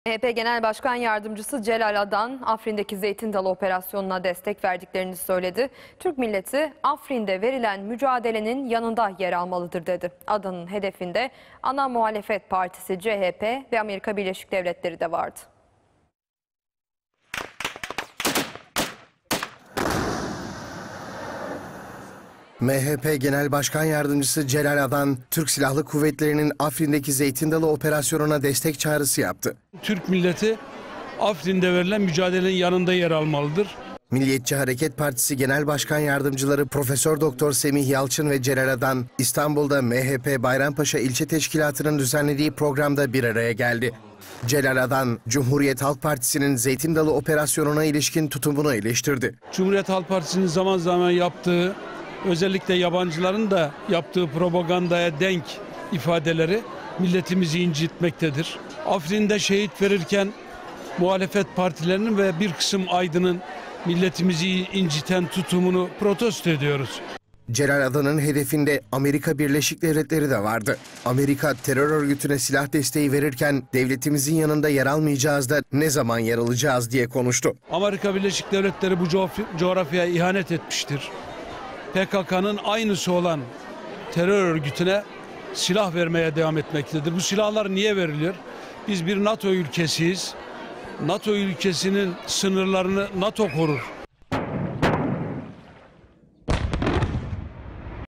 MHP Genel Başkan Yardımcısı Celal Adan, Afrin'deki Zeytin Dalı operasyonuna destek verdiklerini söyledi. Türk milleti Afrin'de verilen mücadelenin yanında yer almalıdır dedi. Adan'ın hedefinde ana muhalefet partisi CHP ve Amerika Birleşik Devletleri de vardı. MHP Genel Başkan Yardımcısı Celal Adan, Türk Silahlı Kuvvetleri'nin Afrin'deki Zeytin Dalı operasyonuna destek çağrısı yaptı. Türk milleti Afrin'de verilen mücadelenin yanında yer almalıdır. Milliyetçi Hareket Partisi Genel Başkan Yardımcıları Profesör Doktor Semih Yalçın ve Celal Adan, İstanbul'da MHP Bayrampaşa İlçe Teşkilatı'nın düzenlediği programda bir araya geldi. Celal Adan, Cumhuriyet Halk Partisi'nin Zeytin Dalı operasyonuna ilişkin tutumunu eleştirdi. Cumhuriyet Halk Partisi'nin zaman zaman yaptığı, özellikle yabancıların da yaptığı propagandaya denk ifadeleri milletimizi incitmektedir. Afrin'de şehit verirken muhalefet partilerinin ve bir kısım aydının milletimizi inciten tutumunu protesto ediyoruz. Celal Adan'ın hedefinde Amerika Birleşik Devletleri de vardı. Amerika terör örgütüne silah desteği verirken devletimizin yanında yer almayacağız da ne zaman yer alacağız diye konuştu. Amerika Birleşik Devletleri bu coğrafyaya ihanet etmiştir. PKK'nın aynısı olan terör örgütüne silah vermeye devam etmektedir. Bu silahlar niye veriliyor? Biz bir NATO ülkesiyiz. NATO ülkesinin sınırlarını NATO korur.